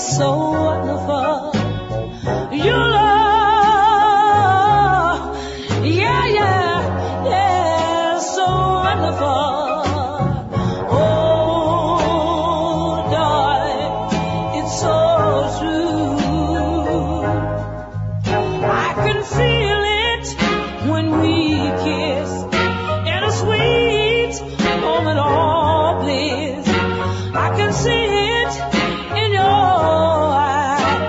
so wonderful. Your love, yeah, yeah, yeah, so wonderful. Oh, darling, it's so true. I can feel it when we kiss in a sweet moment of bliss. I can see it in your eyes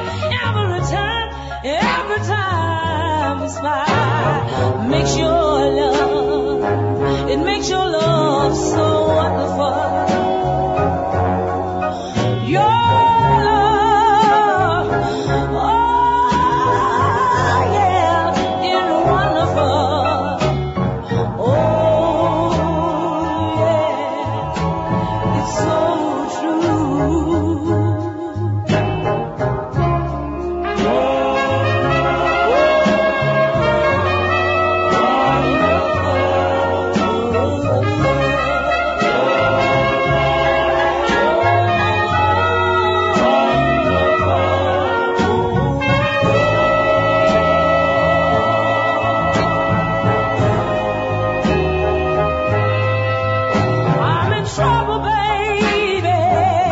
every time you smile. Makes your love, it makes your love so wonderful. Your love, oh yeah, it's wonderful. Oh yeah, it's so true. I'm in trouble, baby,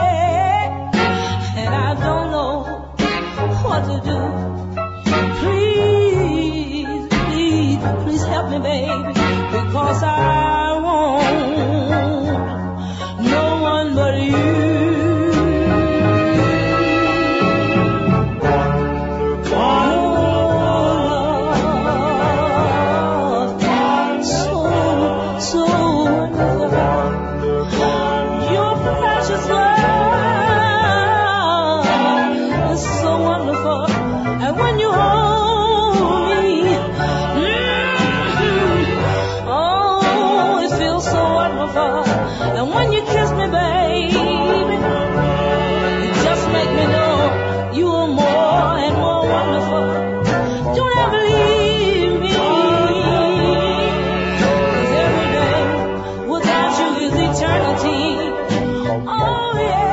and I don't know what to do. Please, please, please help me, baby, because I want no one but you. So wonderful. Your precious love is so wonderful. And when you hold me, oh, it feels so wonderful. And when you kiss me, baby, it just makes me know you are more and more wonderful. Don't ever leave me, 'cause every day without you is eternity. Oh yeah.